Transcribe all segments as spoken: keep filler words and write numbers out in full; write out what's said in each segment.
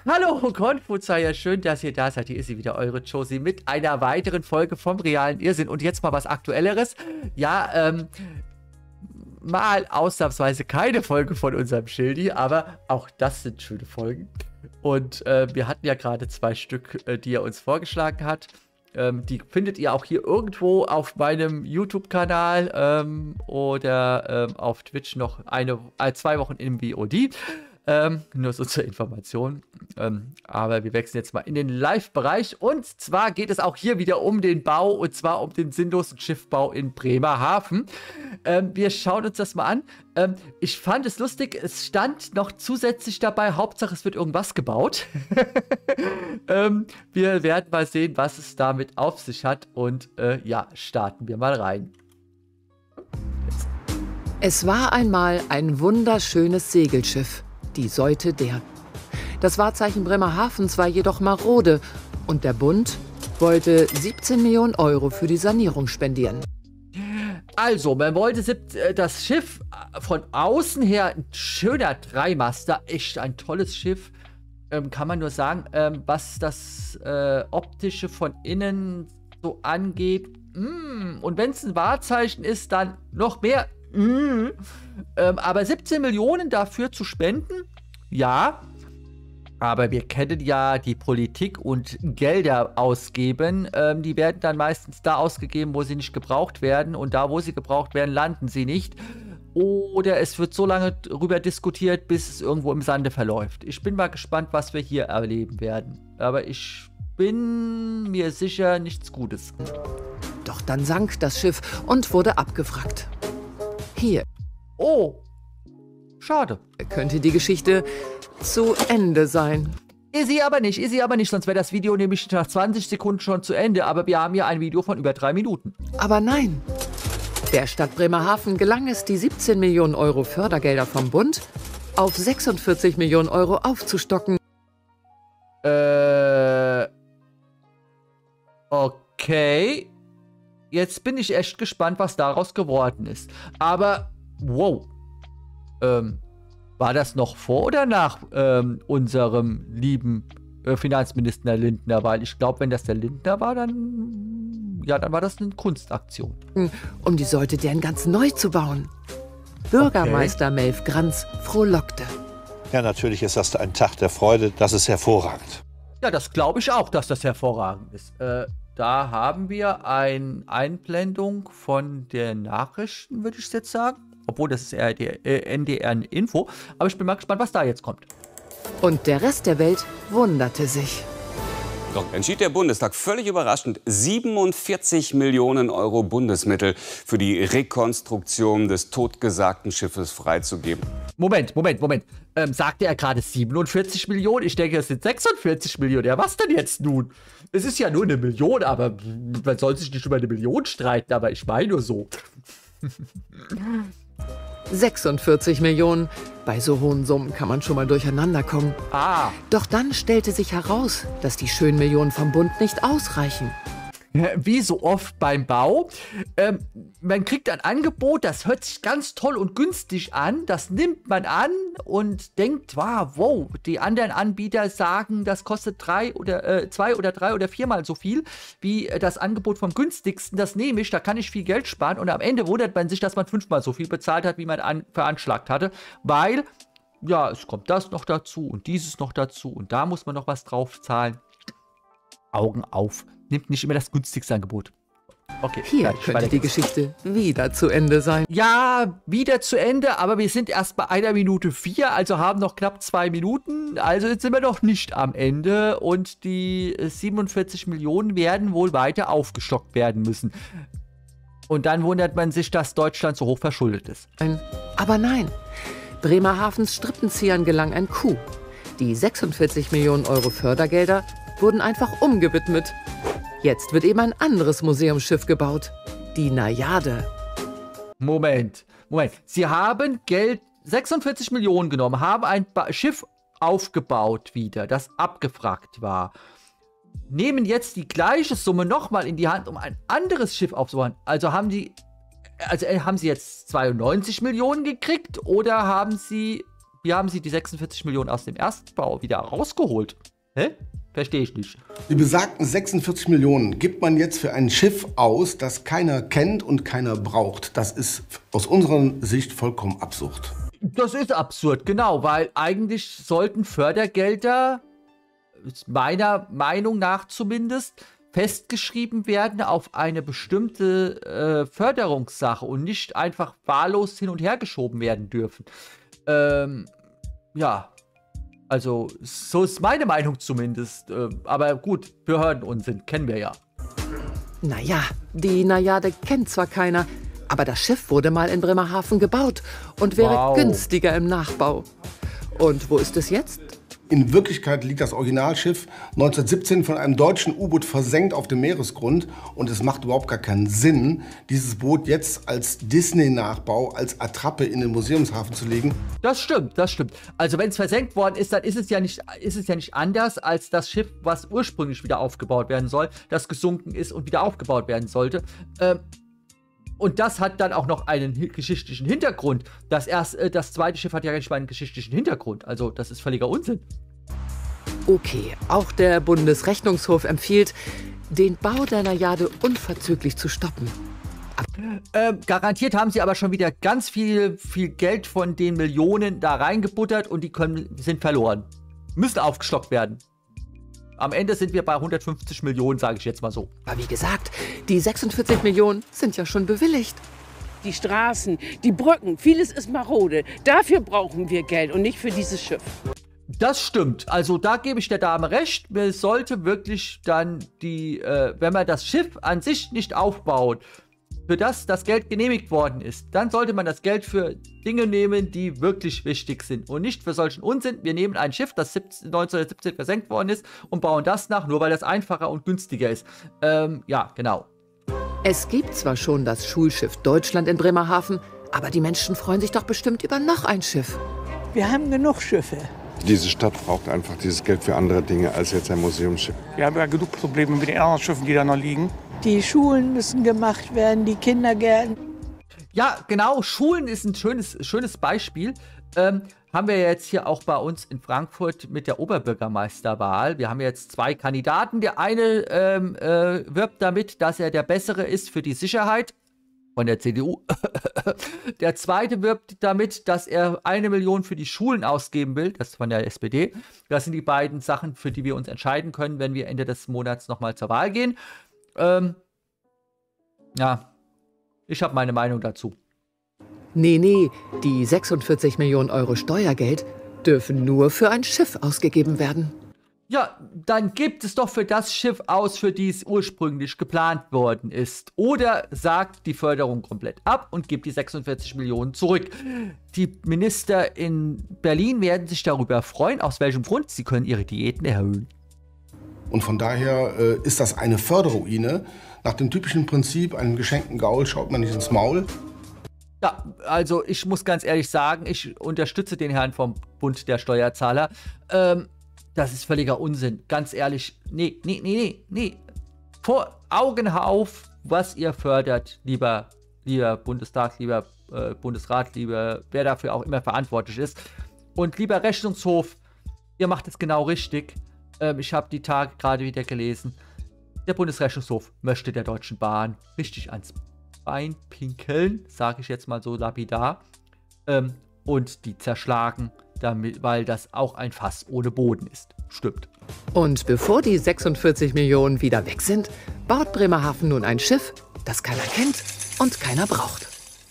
Hallo Konfuzier, schön, dass ihr da seid. Hier ist sie wieder, eure Josie, mit einer weiteren Folge vom realen Irrsinn. Und jetzt mal was Aktuelleres. Ja, ähm, mal ausnahmsweise keine Folge von unserem Schildi, aber auch das sind schöne Folgen. Und äh, wir hatten ja gerade zwei Stück, äh, die er uns vorgeschlagen hat. Ähm, die findet ihr auch hier irgendwo auf meinem YouTube-Kanal ähm, oder ähm, auf Twitch noch eine, äh, zwei Wochen im V O D. Ähm, nur so zur Information. Ähm, aber wir wechseln jetzt mal in den Live-Bereich. Und zwar geht es auch hier wieder um den Bau. Und zwar um den sinnlosen Schiffbau in Bremerhaven. Ähm, wir schauen uns das mal an. Ähm, ich fand es lustig. Es stand noch zusätzlich dabei. Hauptsache es wird irgendwas gebaut. ähm, wir werden mal sehen, was es damit auf sich hat. Und äh, ja, starten wir mal rein. Es war einmal ein wunderschönes Segelschiff. Die Seute der. Das Wahrzeichen Bremerhavens war jedoch marode und der Bund wollte siebzehn Millionen Euro für die Sanierung spendieren. Also, man wollte das Schiff von außen her, ein schöner Dreimaster, echt ein tolles Schiff, ähm, kann man nur sagen, ähm, was das äh, Optische von innen so angeht. Mm, und wenn es ein Wahrzeichen ist, dann noch mehr. Mm. Ähm, aber siebzehn Millionen dafür zu spenden, ja, aber wir kennen ja die Politik und Gelder ausgeben, ähm, die werden dann meistens da ausgegeben, wo sie nicht gebraucht werden, und da, wo sie gebraucht werden, landen sie nicht. Oder es wird so lange darüber diskutiert, bis es irgendwo im Sande verläuft. Ich bin mal gespannt, was wir hier erleben werden. Aber ich bin mir sicher, nichts Gutes. Doch dann sank das Schiff und wurde abgewrackt. Hier. Oh, schade. Könnte die Geschichte zu Ende sein. Ist sie aber nicht, ist sie aber nicht, sonst wäre das Video nämlich nach zwanzig Sekunden schon zu Ende, aber wir haben ja ein Video von über drei Minuten. Aber nein. Der Stadt Bremerhaven gelang es, die siebzehn Millionen Euro Fördergelder vom Bund auf sechsundvierzig Millionen Euro aufzustocken. Äh. Okay. Jetzt bin ich echt gespannt, was daraus geworden ist. Aber, wow. Ähm, war das noch vor oder nach ähm, unserem lieben äh, Finanzminister Lindner? Weil ich glaube, wenn das der Lindner war, dann, ja, dann war das eine Kunstaktion. Um die Seute deren ganz neu zu bauen. Bürgermeister okay. Melf Granz frohlockte. Ja, natürlich ist das ein Tag der Freude. Das ist hervorragend. Ja, das glaube ich auch, dass das hervorragend ist. Äh, Da haben wir eine Einblendung von der Nachrichten, würde ich jetzt sagen. Obwohl, das ist eher der äh, N D R-Info. Aber ich bin mal gespannt, was da jetzt kommt. Und der Rest der Welt wunderte sich. Doch entschied der Bundestag völlig überraschend, siebenundvierzig Millionen Euro Bundesmittel für die Rekonstruktion des totgesagten Schiffes freizugeben. Moment, Moment, Moment. Ähm, sagte er gerade siebenundvierzig Millionen? Ich denke, es sind sechsundvierzig Millionen. Ja, was denn jetzt nun? Es ist ja nur eine Million, aber man soll sich nicht über eine Million streiten, aber ich meine nur so. sechsundvierzig Millionen. Bei so hohen Summen kann man schon mal durcheinander kommen. Ah. Doch dann stellte sich heraus, dass die schönen Millionen vom Bund nicht ausreichen. Wie so oft beim Bau. Ähm, man kriegt ein Angebot, das hört sich ganz toll und günstig an. Das nimmt man an und denkt, wow, wow, die anderen Anbieter sagen, das kostet drei oder äh, zwei oder drei oder viermal so viel wie äh, das Angebot vom günstigsten. Das nehme ich, da kann ich viel Geld sparen. Und am Ende wundert man sich, dass man fünfmal so viel bezahlt hat, wie man an, veranschlagt hatte. Weil, ja, es kommt das noch dazu und dieses noch dazu und da muss man noch was drauf zahlen. Augen auf. Nimmt nicht immer das günstigste Angebot. Okay, hier könnte die Geschichte wieder zu Ende sein. Ja, wieder zu Ende, aber wir sind erst bei einer Minute vier, also haben noch knapp zwei Minuten. Also jetzt sind wir noch nicht am Ende und die siebenundvierzig Millionen werden wohl weiter aufgestockt werden müssen. Und dann wundert man sich, dass Deutschland so hoch verschuldet ist. Aber nein, Bremerhavens Strippenziehern gelang ein Coup. Die sechsundvierzig Millionen Euro Fördergelder wurden einfach umgewidmet. Jetzt wird eben ein anderes Museumsschiff gebaut. Die Najade. Moment, Moment. Sie haben Geld, sechsundvierzig Millionen genommen, haben ein ba Schiff aufgebaut wieder, das abgewrackt war. Nehmen jetzt die gleiche Summe nochmal in die Hand, um ein anderes Schiff aufzubauen. Also haben die, also haben sie jetzt zweiundneunzig Millionen gekriegt oder haben sie wie haben sie die sechsundvierzig Millionen aus dem Erstbau wieder rausgeholt? Hä? Verstehe ich nicht. Die besagten sechsundvierzig Millionen gibt man jetzt für ein Schiff aus, das keiner kennt und keiner braucht. Das ist aus unserer Sicht vollkommen absurd. Das ist absurd, genau, weil eigentlich sollten Fördergelder, meiner Meinung nach zumindest, festgeschrieben werden auf eine bestimmte äh, Förderungssache und nicht einfach wahllos hin und her geschoben werden dürfen. Ähm, ja, also so ist meine Meinung zumindest. Äh, aber gut, Behördenunsinn kennen wir ja. Naja, die Najade kennt zwar keiner, aber das Schiff wurde mal in Bremerhaven gebaut und wäre Wow. günstiger im Nachbau. Und wo ist es jetzt? In Wirklichkeit liegt das Originalschiff neunzehnhundertsiebzehn von einem deutschen U-Boot versenkt auf dem Meeresgrund. Und es macht überhaupt gar keinen Sinn, dieses Boot jetzt als Disney-Nachbau, als Attrappe in den Museumshafen zu legen. Das stimmt, das stimmt. Also wenn es versenkt worden ist, dann ist es ja nicht, ist es ja nicht anders als das Schiff, was ursprünglich wieder aufgebaut werden soll, das gesunken ist und wieder aufgebaut werden sollte. Ähm, und das hat dann auch noch einen hi- geschichtlichen Hintergrund. Das, erst, äh, das zweite Schiff hat ja gar nicht mal einen geschichtlichen Hintergrund. Also das ist völliger Unsinn. Okay, auch der Bundesrechnungshof empfiehlt, den Bau der Najade unverzüglich zu stoppen. Ähm, garantiert haben sie aber schon wieder ganz viel, viel Geld von den Millionen da reingebuttert und die können, sind verloren. Müssen aufgestockt werden. Am Ende sind wir bei hundertfünfzig Millionen, sage ich jetzt mal so. Aber wie gesagt, die sechsundvierzig Millionen sind ja schon bewilligt. Die Straßen, die Brücken, vieles ist marode. Dafür brauchen wir Geld und nicht für dieses Schiff. Das stimmt. Also da gebe ich der Dame recht. Man sollte wirklich dann die, äh, wenn man das Schiff an sich nicht aufbaut, für das das Geld genehmigt worden ist, dann sollte man das Geld für Dinge nehmen, die wirklich wichtig sind und nicht für solchen Unsinn. Wir nehmen ein Schiff, das neunzehnhundertsiebzehn versenkt worden ist und bauen das nach, nur weil das einfacher und günstiger ist. Ähm, ja, genau. Es gibt zwar schon das Schulschiff Deutschland in Bremerhaven, aber die Menschen freuen sich doch bestimmt über noch ein Schiff. Wir haben genug Schiffe. Diese Stadt braucht einfach dieses Geld für andere Dinge als jetzt ein Museumsschiff. Wir haben ja genug Probleme mit den anderen Schiffen, die da noch liegen. Die Schulen müssen gemacht werden, die Kindergärten. Ja, genau. Schulen ist ein schönes, schönes Beispiel. Ähm, haben wir jetzt hier auch bei uns in Frankfurt mit der Oberbürgermeisterwahl. Wir haben jetzt zwei Kandidaten. Der eine ähm, äh, wirbt damit, dass er der Bessere ist für die Sicherheit von der C D U. Der zweite wirbt damit, dass er eine Million für die Schulen ausgeben will. Das ist von der S P D. Das sind die beiden Sachen, für die wir uns entscheiden können, wenn wir Ende des Monats nochmal zur Wahl gehen. Ähm, ja, ich habe meine Meinung dazu. Nee, nee, die sechsundvierzig Millionen Euro Steuergeld dürfen nur für ein Schiff ausgegeben werden. Ja, dann gibt es doch für das Schiff aus, für die es ursprünglich geplant worden ist. Oder sagt die Förderung komplett ab und gibt die sechsundvierzig Millionen zurück. Die Minister in Berlin werden sich darüber freuen. Aus welchem Grund? Sie können ihre Diäten erhöhen. Und von daher äh, ist das eine Förderruine. Nach dem typischen Prinzip, einem geschenkten Gaul schaut man nicht ins Maul. Ja, also ich muss ganz ehrlich sagen, ich unterstütze den Herrn vom Bund der Steuerzahler. Ähm, das ist völliger Unsinn. Ganz ehrlich, nee, nee, nee, nee, nee. Vor Augen auf, was ihr fördert, lieber, lieber Bundestag, lieber äh, Bundesrat, lieber, wer dafür auch immer verantwortlich ist. Und lieber Rechnungshof, ihr macht es genau richtig. Ähm, ich habe die Tage gerade wieder gelesen. Der Bundesrechnungshof möchte der Deutschen Bahn richtig ans Bein pinkeln, sage ich jetzt mal so lapidar, ähm, und die zerschlagen, damit, weil das auch ein Fass ohne Boden ist. Stimmt. Und bevor die sechsundvierzig Millionen wieder weg sind, baut Bremerhaven nun ein Schiff, das keiner kennt und keiner braucht.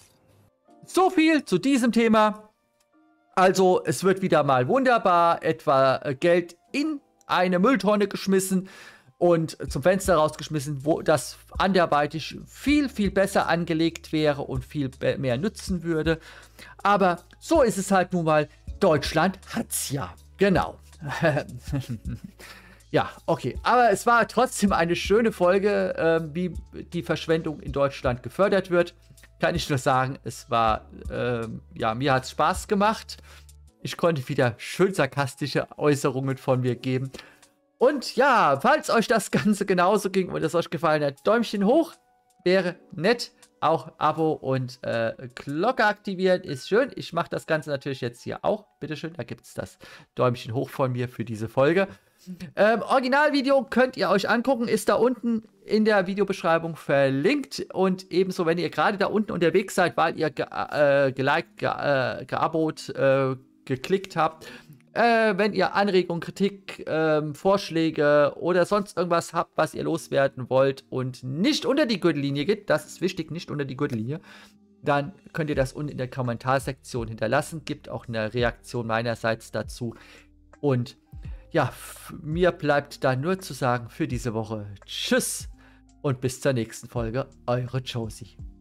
So viel zu diesem Thema. Also es wird wieder mal wunderbar etwa äh, Geld in eine Mülltonne geschmissen und zum Fenster rausgeschmissen, wo das anderweitig viel, viel besser angelegt wäre und viel mehr nützen würde. Aber so ist es halt nun mal. Deutschland hat's ja. Genau. Ja, okay. Aber es war trotzdem eine schöne Folge, äh, wie die Verschwendung in Deutschland gefördert wird. Kann ich nur sagen, es war, äh, ja, mir hat es Spaß gemacht. Ich konnte wieder schön sarkastische Äußerungen von mir geben. Und ja, falls euch das Ganze genauso ging und es euch gefallen hat, Däumchen hoch, wäre nett. auch Abo und äh, Glocke aktivieren ist schön. Ich mache das Ganze natürlich jetzt hier auch. Bitteschön, da gibt es das Däumchen hoch von mir für diese Folge. Ähm, Originalvideo könnt ihr euch angucken, ist da unten in der Videobeschreibung verlinkt. Und ebenso, wenn ihr gerade da unten unterwegs seid, weil ihr ge äh, geliked, ge äh, geabot, äh, geklickt habt, äh, wenn ihr Anregungen, Kritik, äh, Vorschläge oder sonst irgendwas habt, was ihr loswerden wollt und nicht unter die Gürtellinie geht, das ist wichtig, nicht unter die Gürtellinie, dann könnt ihr das unten in der Kommentarsektion hinterlassen. Gibt auch eine Reaktion meinerseits dazu. Und ja, mir bleibt da nur zu sagen für diese Woche tschüss und bis zur nächsten Folge, eure Josie.